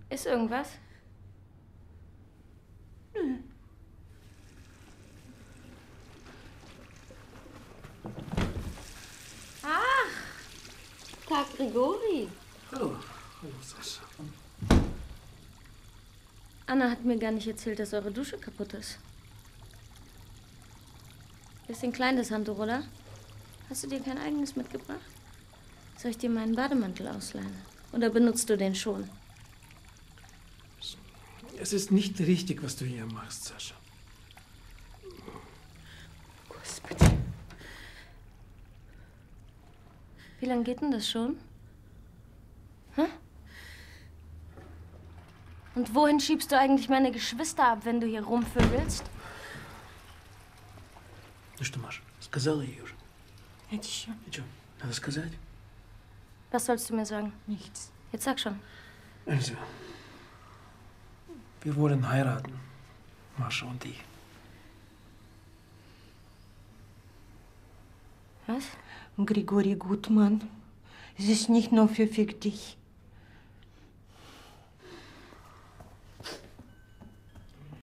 Ist irgendwas? Nö. Ach, Tag Grigori. Hallo. Hallo, Sascha. Anna hat mir gar nicht erzählt, dass eure Dusche kaputt ist. Bisschen klein, das Handtuch, oder? Hast du dir kein eigenes mitgebracht? Soll ich dir meinen Bademantel ausleihen? Oder benutzt du den schon? Es ist nicht richtig, was du hier machst, Sascha. Господи. Wie lange geht denn das schon? Hä? Und wohin schiebst du eigentlich meine Geschwister ab, wenn du hier rumvögelst? Ну что, Маша, сказала ей уже? Это еще И что, надо сказать? Was sollst du mir sagen? nichts. Jetzt sag schon. Also, wir wollen heiraten, Mascha und ich. Was? Григорий Гутман, здесь nicht nur für dich.